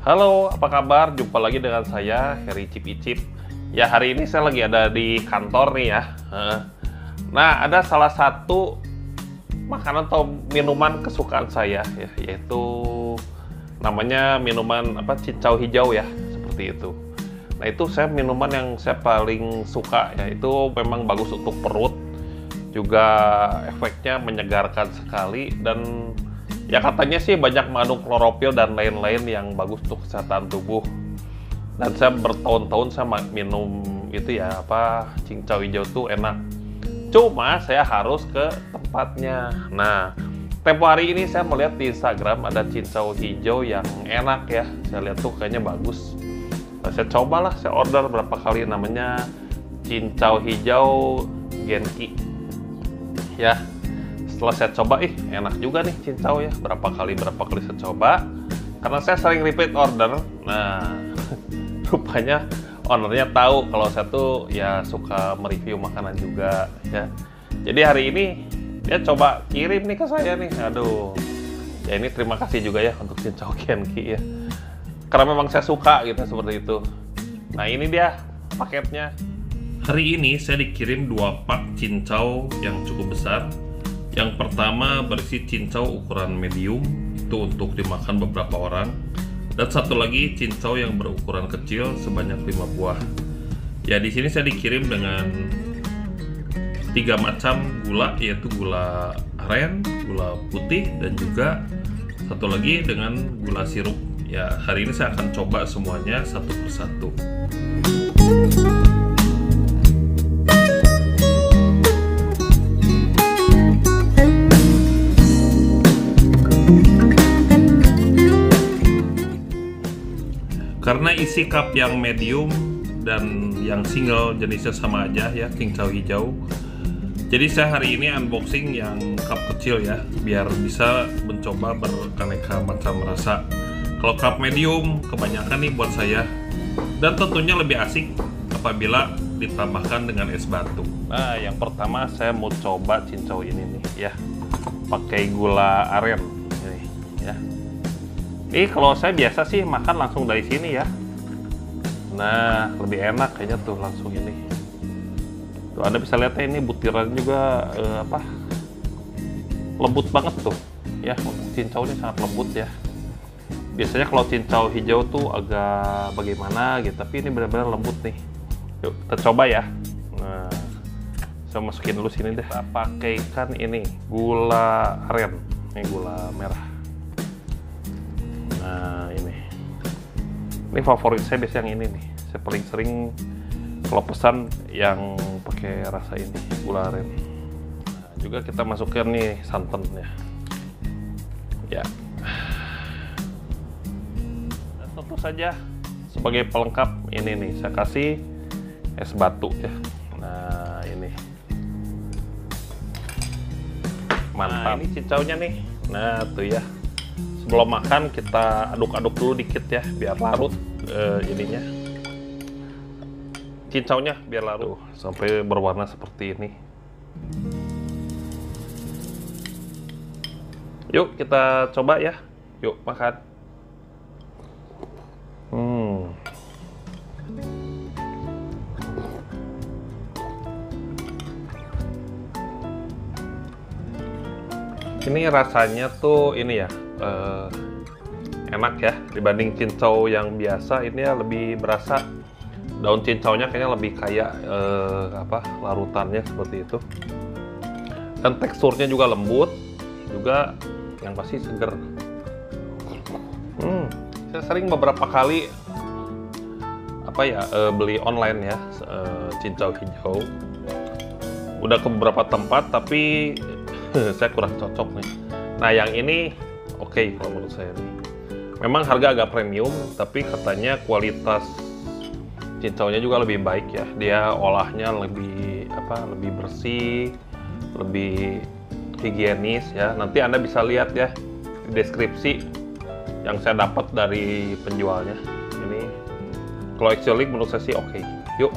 Halo, apa kabar? Jumpa lagi dengan saya, Heri Icip Icip. Ya, hari ini saya lagi ada di kantor nih ya. Nah, ada salah satu makanan atau minuman kesukaan saya ya, yaitu namanya minuman cincau hijau ya, seperti itu. Nah, itu saya minuman yang saya paling suka ya. Itu memang bagus untuk perut, juga efeknya menyegarkan sekali, dan ya katanya sih banyak mengandung klorofil dan lain-lain yang bagus untuk kesehatan tubuh. Dan saya bertahun-tahun saya minum itu ya, cincau hijau tuh enak. Cuma saya harus ke tempatnya. Nah, tempo hari ini saya melihat di Instagram ada cincau hijau yang enak ya. Saya lihat tuh kayaknya bagus. Nah, saya cobalah, saya order berapa kali, namanya cincau hijau Genki. Ya, setelah saya coba, enak juga nih cincau ya. Berapa kali saya coba, karena saya sering repeat order. Nah, rupanya ownernya tahu kalau saya tuh ya suka mereview makanan juga ya. Jadi hari ini dia coba kirim nih ke saya nih. Aduh, ya ini terima kasih juga ya untuk cincau Genki ya, karena memang saya suka gitu seperti itu. Nah, ini dia paketnya. Hari ini saya dikirim 2 pak cincau yang cukup besar. Yang pertama berisi cincau ukuran medium, itu untuk dimakan beberapa orang. Dan satu lagi cincau yang berukuran kecil sebanyak 5 buah. Ya, di sini saya dikirim dengan 3 macam gula, yaitu gula aren, gula putih, dan juga satu lagi dengan gula sirup. Ya, hari ini saya akan coba semuanya satu persatu. Karena isi cup yang medium dan yang single jenisnya sama aja ya, cincau hijau. Jadi saya hari ini unboxing yang cup kecil ya, biar bisa mencoba beraneka macam rasa. Kalau cup medium kebanyakan nih buat saya, dan tentunya lebih asik apabila ditambahkan dengan es batu. Nah, yang pertama saya mau coba cincau ini nih ya, pakai gula aren ini ya. Kalau saya biasa sih makan langsung dari sini ya. Nah, lebih enak kayaknya tuh langsung ini. Tuh, Anda bisa lihatnya ini butiran juga lembut banget tuh ya. Untuk cincau ini sangat lembut ya. Biasanya kalau cincau hijau tuh agak bagaimana gitu, tapi ini benar-benar lembut nih. Yuk kita coba ya. Nah, saya masukin dulu sini deh. Kita pakaikan ini gula aren, ini gula merah. Nah, ini favorit saya biasanya yang ini nih. Saya paling sering kalau pesan yang pakai rasa ini, gula aren. Nah, juga kita masukkan nih santannya. Ya. Dan tentu saja sebagai pelengkap ini nih, saya kasih es batu ya. Nah, ini. Mantap. Nah, ini cincaunya nih. Nah, tuh ya. Sebelum makan kita aduk-aduk dulu dikit ya, biar larut ininya, cincaunya biar larut sampai berwarna seperti ini. Yuk kita coba ya, yuk makan. Ini rasanya tuh ini ya, enak ya, dibanding cincau yang biasa. Ini ya lebih berasa daun cincaunya, kayaknya lebih kayak larutannya seperti itu. Dan teksturnya juga lembut, juga yang pasti seger. Saya sering beberapa kali beli online ya, cincau hijau. Udah ke beberapa tempat tapi saya kurang cocok nih. Nah, yang ini oke kalau menurut saya nih. Memang harga agak premium, tapi katanya kualitas cincaunya juga lebih baik ya. Dia olahnya lebih bersih, lebih higienis ya. Nanti Anda bisa lihat ya di deskripsi yang saya dapat dari penjualnya. Ini kalau actually menurut saya sih oke. Yuk.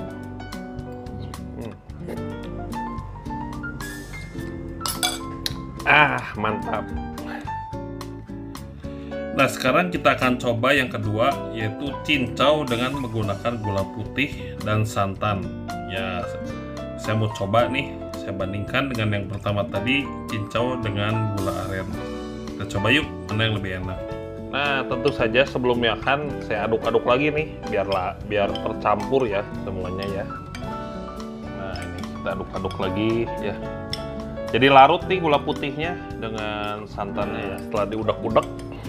Mantap. Nah, sekarang kita akan coba yang kedua, yaitu cincau dengan menggunakan gula putih dan santan. Ya, saya mau coba nih, saya bandingkan dengan yang pertama tadi, cincau dengan gula aren. Kita coba yuk, mana yang lebih enak. Nah, tentu saja sebelum makan saya aduk-aduk lagi nih, biar tercampur ya semuanya ya. Nah, ini kita aduk-aduk lagi ya. Jadi larut nih gula putihnya dengan santannya ya. Setelah diudak-udak,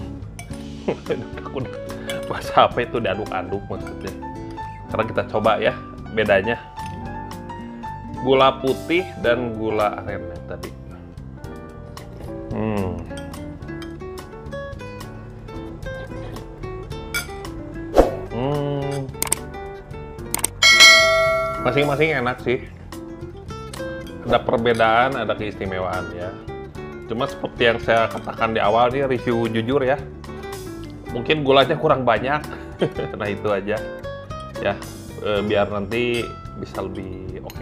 bahasa apa itu, diaduk-aduk maksudnya. Sekarang kita coba ya bedanya gula putih dan gula aren tadi. Masing-masing enak sih. Ada perbedaan, ada keistimewaan ya. Cuma seperti yang saya katakan di awal nih, review jujur ya. Mungkin gulanya kurang banyak. Nah itu aja ya, biar nanti bisa lebih oke.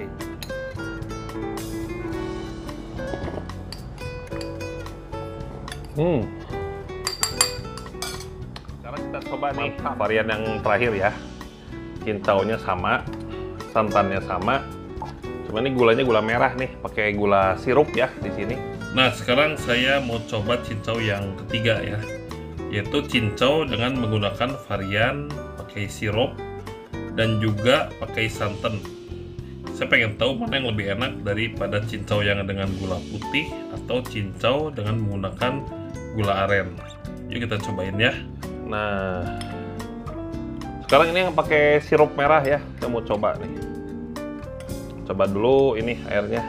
Sekarang kita coba nih varian yang terakhir ya. Cincaunya sama, santannya sama. Cuma ini gulanya gula merah nih, pakai gula sirup ya di sini. Nah, sekarang saya mau coba cincau yang ketiga ya, yaitu cincau dengan menggunakan varian pakai sirup dan juga pakai santan. Saya pengen tahu mana yang lebih enak daripada cincau yang dengan gula putih atau cincau dengan menggunakan gula aren. Yuk kita cobain ya. Nah, sekarang ini yang pakai sirup merah ya, saya mau coba nih. Coba dulu ini airnya.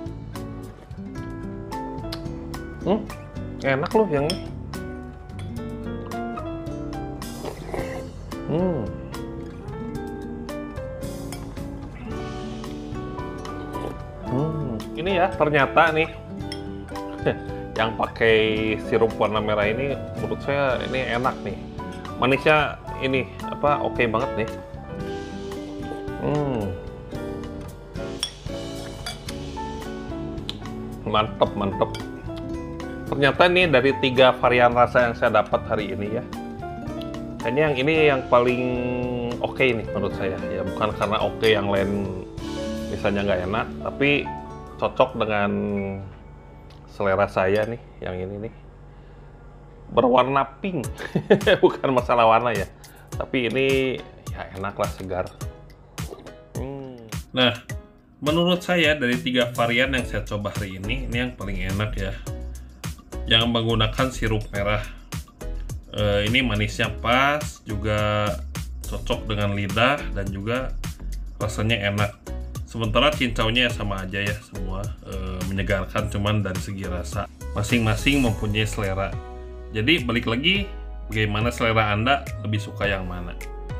Enak loh yang ini. Ini ya ternyata nih yang pakai sirup warna merah ini menurut saya ini enak nih. Manisnya ini apa oke banget nih. Mantep. Ternyata nih dari 3 varian rasa yang saya dapat hari ini ya, kayaknya yang ini yang paling oke nih menurut saya ya. Bukan karena oke yang lain misalnya nggak enak, tapi cocok dengan selera saya nih. Yang ini nih berwarna pink. Bukan masalah warna ya, tapi ini ya enak lah, segar. Nah, menurut saya dari 3 varian yang saya coba hari ini yang paling enak ya, yang menggunakan sirup merah. Ini manisnya pas, juga cocok dengan lidah dan juga rasanya enak. Sementara cincaunya ya sama aja ya semua, menyegarkan, cuman dari segi rasa masing-masing mempunyai selera. Jadi balik lagi, bagaimana selera Anda, lebih suka yang mana?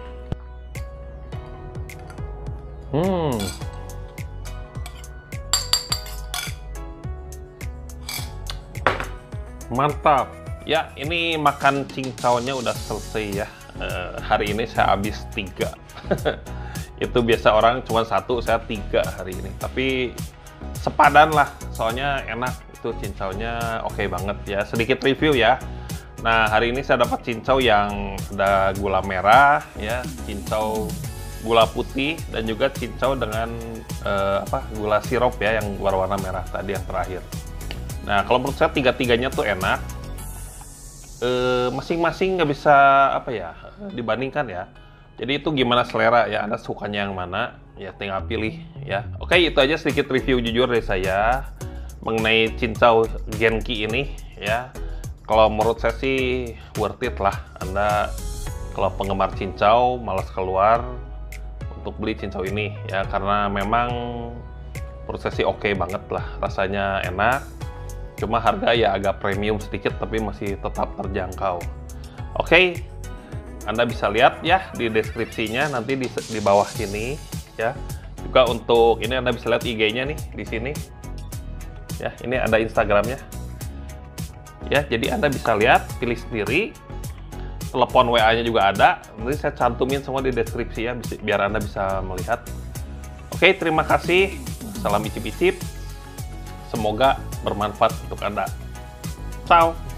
Mantap ya, ini makan cincaunya udah selesai ya. Hari ini saya habis 3. Itu biasa orang cuma 1, saya 3 hari ini, tapi sepadan lah, soalnya enak. Itu cincaunya oke banget ya. Sedikit review ya. Nah, hari ini saya dapat cincau yang ada gula merah ya, cincau gula putih, dan juga cincau dengan gula sirup ya, yang berwarna merah tadi yang terakhir. Nah, kalau menurut saya 3-tiganya tuh enak. Masing-masing nggak bisa dibandingkan ya. Jadi itu gimana selera ya, Anda sukanya yang mana ya, tinggal pilih ya. Oke, itu aja sedikit review jujur dari saya mengenai cincau Genki ini ya. Kalau menurut saya sih worth it lah. Anda kalau penggemar cincau malas keluar untuk beli cincau ini ya, karena memang menurut saya sih oke banget lah, rasanya enak. Cuma harga ya agak premium sedikit, tapi masih tetap terjangkau. Oke, Anda bisa lihat ya di deskripsinya nanti di bawah sini ya. Juga untuk ini Anda bisa lihat IG-nya nih di sini. Ya, ini ada Instagramnya. Ya, jadi Anda bisa lihat, pilih sendiri. Telepon WA-nya juga ada. Nanti saya cantumin semua di deskripsi ya, biar Anda bisa melihat. Oke, terima kasih. Salam icip-icip. Semoga bermanfaat untuk Anda. Ciao.